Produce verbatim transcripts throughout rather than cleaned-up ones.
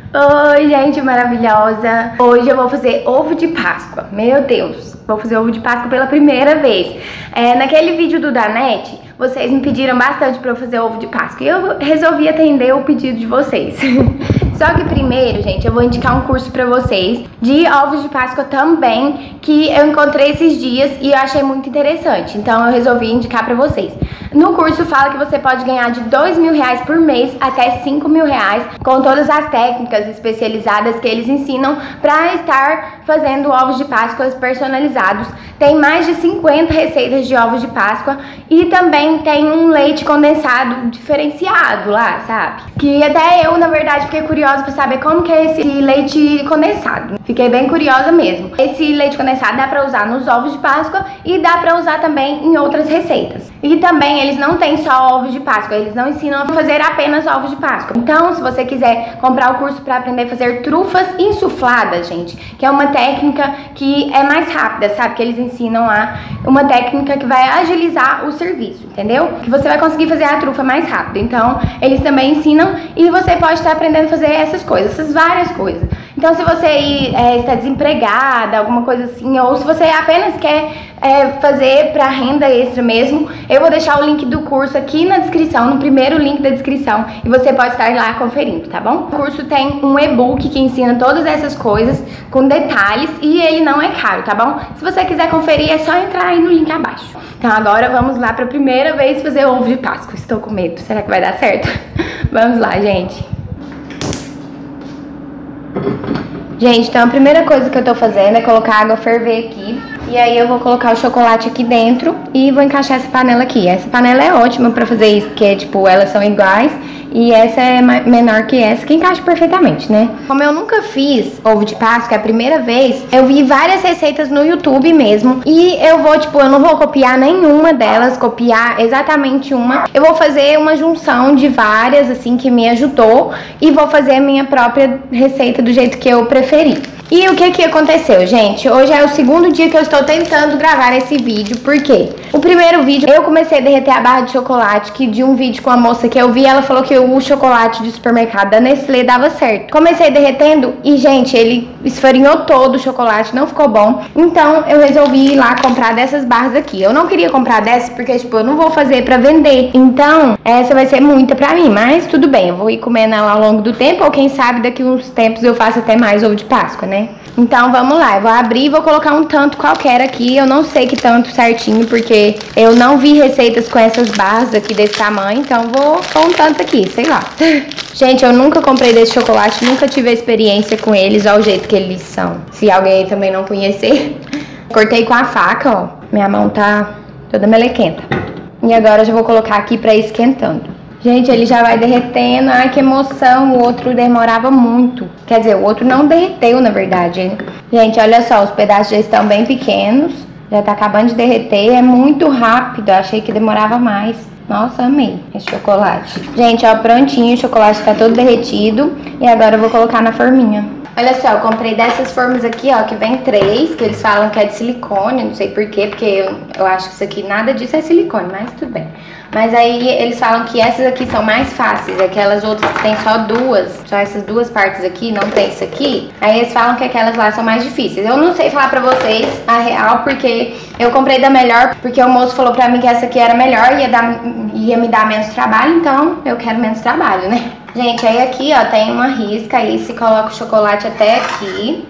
Oi, gente maravilhosa! Hoje eu vou fazer ovo de Páscoa. Meu Deus, vou fazer ovo de Páscoa pela primeira vez. É, naquele vídeo do Danete, vocês me pediram bastante pra eu fazer ovo de Páscoa e eu resolvi atender o pedido de vocês. Só que primeiro, gente, eu vou indicar um curso pra vocês de ovos de Páscoa também, que eu encontrei esses dias e eu achei muito interessante. Então eu resolvi indicar pra vocês. No curso fala que você pode ganhar de dois mil reais por mês até cinco mil reais com todas as técnicas especializadas que eles ensinam para estar fazendo ovos de Páscoa personalizados. Tem mais de cinquenta receitas de ovos de Páscoa e também tem um leite condensado diferenciado lá, sabe? Que até eu, na verdade, fiquei curiosa para saber como que é esse leite condensado. Fiquei bem curiosa mesmo. Esse leite condensado dá para usar nos ovos de Páscoa e dá para usar também em outras receitas. E também eles não têm só ovos de Páscoa, eles não ensinam a fazer apenas ovos de Páscoa. Então, se você quiser comprar o curso para aprender a fazer trufas insufladas, gente, que é uma técnica que é mais rápida, sabe? Que eles ensinam lá, uma técnica que vai agilizar o serviço, entendeu? Que você vai conseguir fazer a trufa mais rápido. Então, eles também ensinam e você pode estar aprendendo a fazer essas coisas, essas várias coisas. Então, se você é, está desempregada, alguma coisa assim, ou se você apenas quer é, fazer para renda extra mesmo, eu vou deixar o link do curso aqui na descrição, no primeiro link da descrição, e você pode estar lá conferindo, tá bom? O curso tem um e-book que ensina todas essas coisas com detalhes e ele não é caro, tá bom? Se você quiser conferir, é só entrar aí no link abaixo. Então agora vamos lá para a primeira vez fazer ovo de Páscoa. Estou com medo, será que vai dar certo? Vamos lá, gente. Gente, então a primeira coisa que eu tô fazendo é colocar a água a ferver aqui. E aí eu vou colocar o chocolate aqui dentro e vou encaixar essa panela aqui. Essa panela é ótima pra fazer isso, porque, tipo, elas são iguais. E essa é menor que essa, que encaixa perfeitamente, né? Como eu nunca fiz ovo de Páscoa, é a primeira vez, eu vi várias receitas no YouTube mesmo. E eu vou, tipo, eu não vou copiar nenhuma delas, copiar exatamente uma. Eu vou fazer uma junção de várias, assim, que me ajudou. E vou fazer a minha própria receita do jeito que eu preferi. E o que que aconteceu, gente? Hoje é o segundo dia que eu estou tentando gravar esse vídeo. Por quê? O primeiro vídeo, eu comecei a derreter a barra de chocolate, que de um vídeo com a moça que eu vi, ela falou que o chocolate de supermercado da Nestlé dava certo. Comecei derretendo e, gente, ele esfarinhou todo o chocolate, não ficou bom. Então, eu resolvi ir lá comprar dessas barras aqui. Eu não queria comprar dessas porque, tipo, eu não vou fazer pra vender. Então, essa vai ser muita pra mim, mas tudo bem. Eu vou ir comendo ela ao longo do tempo, ou quem sabe daqui uns tempos eu faço até mais ovo de Páscoa, né? Então vamos lá, eu vou abrir e vou colocar um tanto qualquer aqui. Eu não sei que tanto certinho, porque eu não vi receitas com essas barras aqui desse tamanho. Então vou pôr um tanto aqui, sei lá. Gente, eu nunca comprei desse chocolate, nunca tive a experiência com eles, olha o jeito que eles são. Se alguém também não conhecer. Cortei com a faca, ó. Minha mão tá toda melequenta. E agora eu já vou colocar aqui pra ir esquentando. Gente, ele já vai derretendo. Ai, que emoção. O outro demorava muito. Quer dizer, o outro não derreteu, na verdade. Gente, olha só, os pedaços já estão bem pequenos. Já tá acabando de derreter. É muito rápido. Achei que demorava mais. Nossa, amei esse chocolate. Gente, ó, prontinho. O chocolate tá todo derretido. E agora eu vou colocar na forminha. Olha só, eu comprei dessas formas aqui, ó, que vem três, que eles falam que é de silicone, não sei porquê, porque eu, eu acho que isso aqui, nada disso é silicone, mas tudo bem. Mas aí eles falam que essas aqui são mais fáceis, aquelas outras que tem só duas, só essas duas partes aqui, não tem isso aqui. Aí eles falam que aquelas lá são mais difíceis. Eu não sei falar pra vocês a real, porque eu comprei da melhor, porque o moço falou pra mim que essa aqui era melhor, ia, dar, ia me dar menos trabalho, então eu quero menos trabalho, né? Gente, aí aqui, ó, tem uma risca, aí se coloca o chocolate até aqui.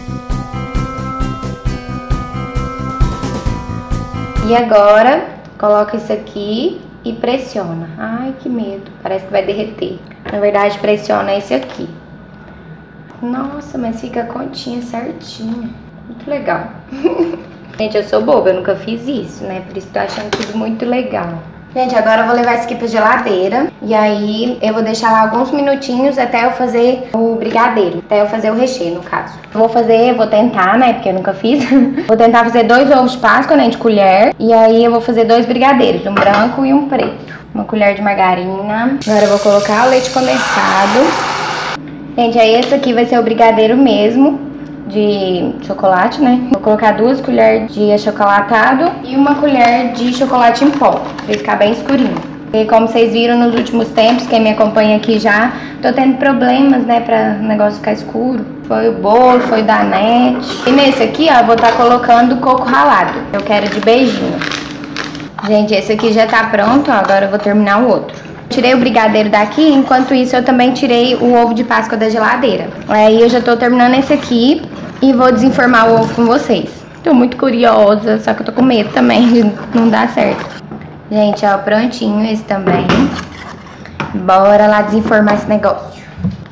E agora, coloca isso aqui e pressiona. Ai, que medo, parece que vai derreter. Na verdade, pressiona esse aqui. Nossa, mas fica a continha certinha. Muito legal. Gente, eu sou boba, eu nunca fiz isso, né? Por isso tô achando tudo muito legal. Gente, agora eu vou levar isso aqui pra geladeira. E aí eu vou deixar lá alguns minutinhos até eu fazer o brigadeiro. Até eu fazer o recheio, no caso. Vou fazer, vou tentar, né? Porque eu nunca fiz. Vou tentar fazer dois ovos de Páscoa, né? De colher. E aí eu vou fazer dois brigadeiros, um branco e um preto. Uma colher de margarina. Agora eu vou colocar o leite condensado. Gente, aí esse aqui vai ser o brigadeiro mesmo, de chocolate, né? Vou colocar duas colheres de achocolatado e uma colher de chocolate em pó, pra ficar bem escurinho. E como vocês viram nos últimos tempos, quem me acompanha aqui já, tô tendo problemas, né, pra o negócio ficar escuro. Foi o bolo, foi da net. E nesse aqui, ó, eu vou estar colocando coco ralado. Eu quero de beijinho. Gente, esse aqui já tá pronto, ó, agora eu vou terminar o outro. Tirei o brigadeiro daqui, enquanto isso eu também tirei o ovo de Páscoa da geladeira. Aí eu já tô terminando esse aqui e vou desenformar o ovo com vocês. Tô muito curiosa, só que eu tô com medo também de não dar certo. Gente, ó, prontinho esse também. Bora lá desenformar esse negócio.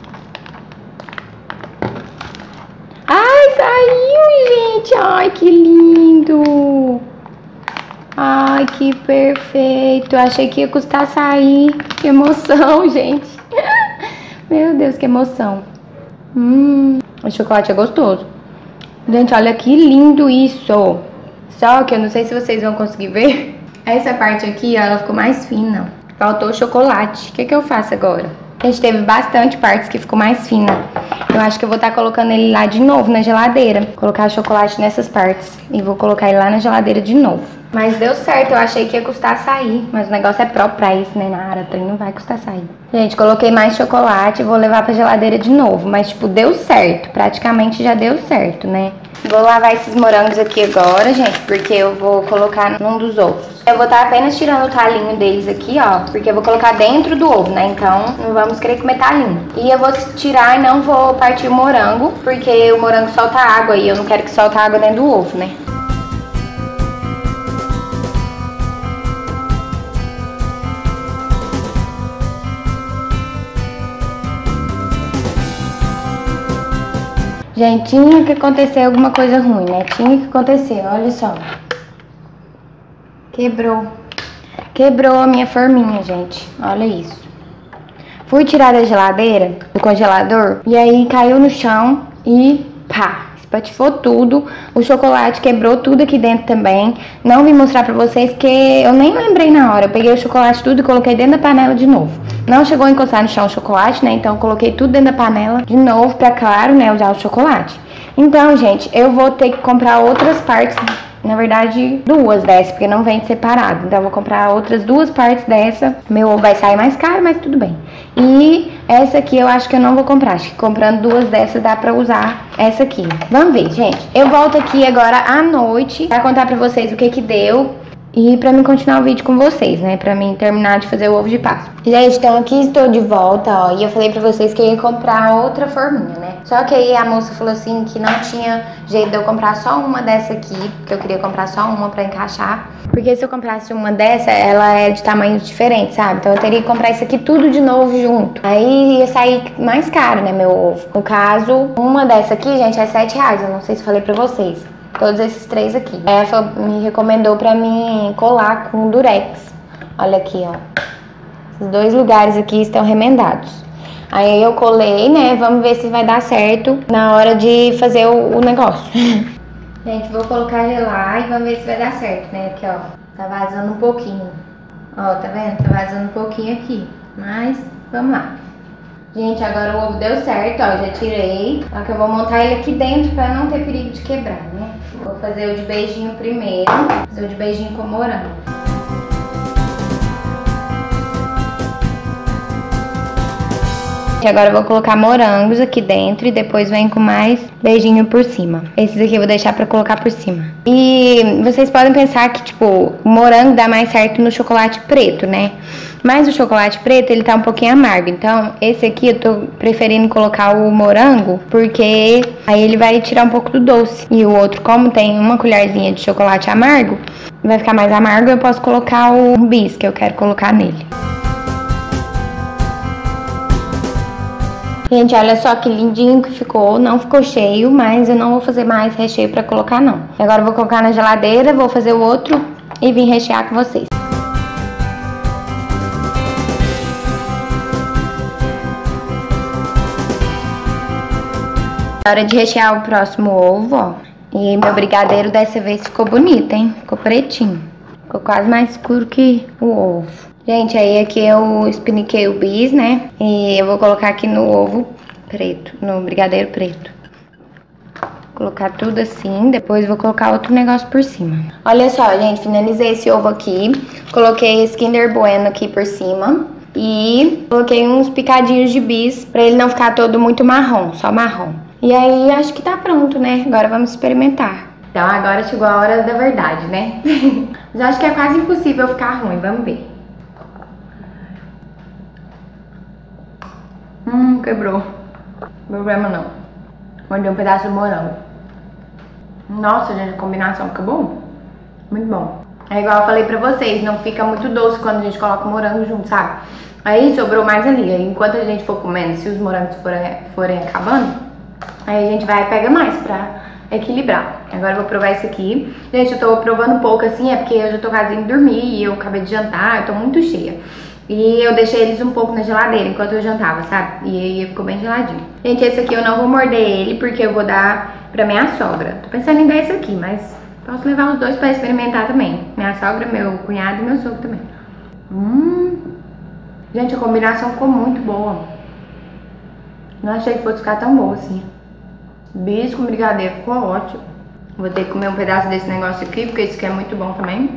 Ai, saiu, gente! Ai, que lindo! Ai, que perfeito! Achei que ia custar sair. Que emoção, gente! Meu Deus, que emoção! Hum, o chocolate é gostoso. Gente, olha que lindo isso! Só que eu não sei se vocês vão conseguir ver. Essa parte aqui, ó, ela ficou mais fina. Faltou o chocolate. O que que eu faço agora? A gente teve bastante partes que ficou mais fina. Eu acho que eu vou estar colocando ele lá de novo na geladeira. Colocar chocolate nessas partes. E vou colocar ele lá na geladeira de novo. Mas deu certo, eu achei que ia custar sair. Mas o negócio é próprio pra isso, né, Nara? Então não vai custar sair. Gente, coloquei mais chocolate e vou levar pra geladeira de novo. Mas, tipo, deu certo. Praticamente já deu certo, né? Vou lavar esses morangos aqui agora, gente, porque eu vou colocar num dos ovos. Eu vou estar apenas tirando o talinho deles aqui, ó, porque eu vou colocar dentro do ovo, né? Então, não vamos querer comer talinho. E eu vou tirar e não vou partir o morango, porque o morango solta água e eu não quero que solte água dentro do ovo, né? Gente, tinha que acontecer alguma coisa ruim, né? Tinha que acontecer, olha só. Quebrou. Quebrou a minha forminha, gente. Olha isso. Fui tirar da geladeira, do congelador, e aí caiu no chão e pá, espatifou tudo. O chocolate quebrou tudo aqui dentro também. Não vim mostrar pra vocês porque eu nem lembrei na hora. Eu peguei o chocolate tudo e coloquei dentro da panela de novo. Não chegou a encostar no chão o chocolate, né? Então eu coloquei tudo dentro da panela de novo pra, claro, né, usar o chocolate. Então, gente, eu vou ter que comprar outras partes. Na verdade, duas dessas, porque não vem separado. Então eu vou comprar outras duas partes dessa. Meu ovo vai sair mais caro, mas tudo bem. E essa aqui eu acho que eu não vou comprar. Acho que comprando duas dessas dá pra usar essa aqui. Vamos ver, gente. Eu volto aqui agora à noite pra contar pra vocês o que que deu. E pra mim continuar o vídeo com vocês, né? Pra mim terminar de fazer o ovo de Páscoa. Gente, então aqui estou de volta, ó. E eu falei pra vocês que eu ia comprar outra forminha, né? Só que aí a moça falou assim que não tinha jeito de eu comprar só uma dessa aqui. Porque eu queria comprar só uma pra encaixar. Porque se eu comprasse uma dessa, ela é de tamanhos diferentes, sabe? Então eu teria que comprar isso aqui tudo de novo junto. Aí ia sair mais caro, né, meu ovo. No caso, uma dessa aqui, gente, é sete reais. Eu não sei se falei pra vocês. Todos esses três aqui. Ela me recomendou pra mim colar com durex. Olha aqui, ó. Esses dois lugares aqui estão remendados. Aí eu colei, né? Vamos ver se vai dar certo na hora de fazer o, o negócio. Gente, vou colocar gelar e vamos ver se vai dar certo, né? Aqui, ó. Tá vazando um pouquinho. Ó, tá vendo? Tá vazando um pouquinho aqui. Mas, vamos lá. Gente, agora o ovo deu certo, ó, já tirei. Só que eu vou montar ele aqui dentro pra não ter perigo de quebrar, né? Vou fazer o de beijinho primeiro. Fazer o de beijinho com morango. Agora eu vou colocar morangos aqui dentro e depois vem com mais beijinho por cima. Esses aqui eu vou deixar pra colocar por cima. E vocês podem pensar que, tipo, o morango dá mais certo no chocolate preto, né? Mas o chocolate preto, ele tá um pouquinho amargo. Então, esse aqui eu tô preferindo colocar o morango, porque aí ele vai tirar um pouco do doce. E o outro, como tem uma colherzinha de chocolate amargo, vai ficar mais amargo, eu posso colocar o bis que eu quero colocar nele. Gente, olha só que lindinho que ficou. Não ficou cheio, mas eu não vou fazer mais recheio pra colocar, não. Agora eu vou colocar na geladeira, vou fazer o outro e vim rechear com vocês. Hora de rechear o próximo ovo, ó. E meu brigadeiro dessa vez ficou bonito, hein? Ficou pretinho. Ficou quase mais escuro que o ovo. Gente, aí aqui eu espiniquei o bis, né? E eu vou colocar aqui no ovo preto, no brigadeiro preto. Colocar tudo assim, depois vou colocar outro negócio por cima. Olha só, gente, finalizei esse ovo aqui. Coloquei esse Kinder Bueno aqui por cima. E coloquei uns picadinhos de bis pra ele não ficar todo muito marrom, só marrom. E aí, acho que tá pronto, né? Agora vamos experimentar. Então, agora chegou a hora da verdade, né? Mas acho que é quase impossível ficar ruim, vamos ver. Hum, quebrou. Problema não. Mordei um pedaço de morango. Nossa, gente, a combinação fica bom. Muito bom. É igual eu falei pra vocês, não fica muito doce quando a gente coloca o morango junto, sabe? Aí sobrou mais ali. Aí, enquanto a gente for comendo, se os morangos forem, forem acabando, aí a gente vai e pega mais pra equilibrar. Agora eu vou provar esse aqui. Gente, eu tô provando pouco assim, é porque eu já tô quase indo dormir e eu acabei de jantar, eu tô muito cheia. E eu deixei eles um pouco na geladeira enquanto eu jantava, sabe? E aí ficou bem geladinho. Gente, esse aqui eu não vou morder ele porque eu vou dar pra minha sogra. Tô pensando em dar esse aqui, mas posso levar os dois pra experimentar também. Minha sogra, meu cunhado e meu sogro também. Hum. Gente, a combinação ficou muito boa. Não achei que fosse ficar tão boa assim. Bis com brigadeiro ficou ótimo. Vou ter que comer um pedaço desse negócio aqui, porque esse aqui é muito bom também.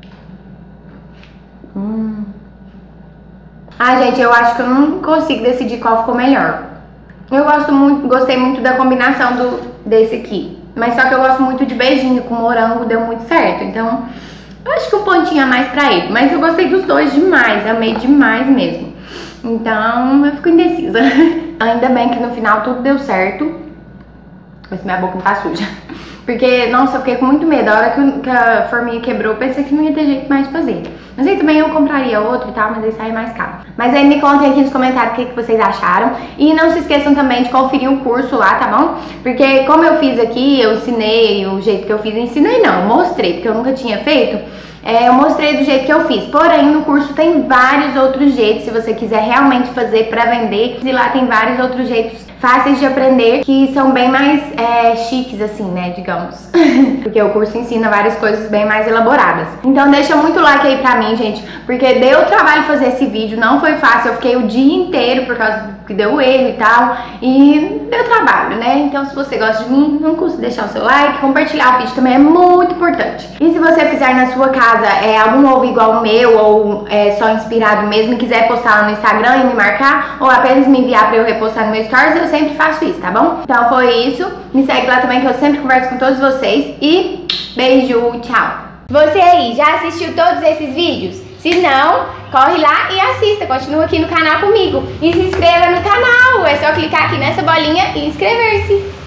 Hum. Ah, gente, eu acho que eu não consigo decidir qual ficou melhor. Eu gosto muito, gostei muito da combinação do, desse aqui. Mas só que eu gosto muito de beijinho com morango, deu muito certo. Então, eu acho que um pontinho a mais pra ele. Mas eu gostei dos dois demais, amei demais mesmo. Então, eu fico indecisa. Ainda bem que no final tudo deu certo. Mas minha boca não tá suja. Porque, nossa, eu fiquei com muito medo. A hora que a forminha quebrou, eu pensei que não ia ter jeito mais de fazer. Mas aí também eu compraria outro e tal, mas aí sai mais caro. Mas aí me contem aqui nos comentários o que, que vocês acharam. E não se esqueçam também de conferir o curso lá, tá bom? Porque como eu fiz aqui, eu ensinei o jeito que eu fiz. Ensinei não, mostrei, porque eu nunca tinha feito. É, eu mostrei do jeito que eu fiz. Porém, no curso tem vários outros jeitos, se você quiser realmente fazer pra vender. E lá tem vários outros jeitos fáceis de aprender, que são bem mais é, chiques assim, né, digamos. Porque o curso ensina várias coisas bem mais elaboradas. Então deixa muito like aí pra mim, gente, porque deu trabalho fazer esse vídeo, não foi fácil, eu fiquei o dia inteiro por causa que deu erro e tal, e deu trabalho, né? Então se você gosta de mim, não custa deixar o seu like, compartilhar o vídeo também é muito importante. E se você fizer na sua casa é, algum ovo igual o meu, ou é, só inspirado mesmo, e quiser postar lá no Instagram e me marcar, ou apenas me enviar pra eu repostar no meu stories, eu sempre faço isso, tá bom? Então foi isso, me segue lá também que eu sempre converso com todos vocês e beijo, tchau! Você aí, já assistiu todos esses vídeos? Se não, corre lá e assista, continua aqui no canal comigo e se inscreva no canal, é só clicar aqui nessa bolinha e inscrever-se.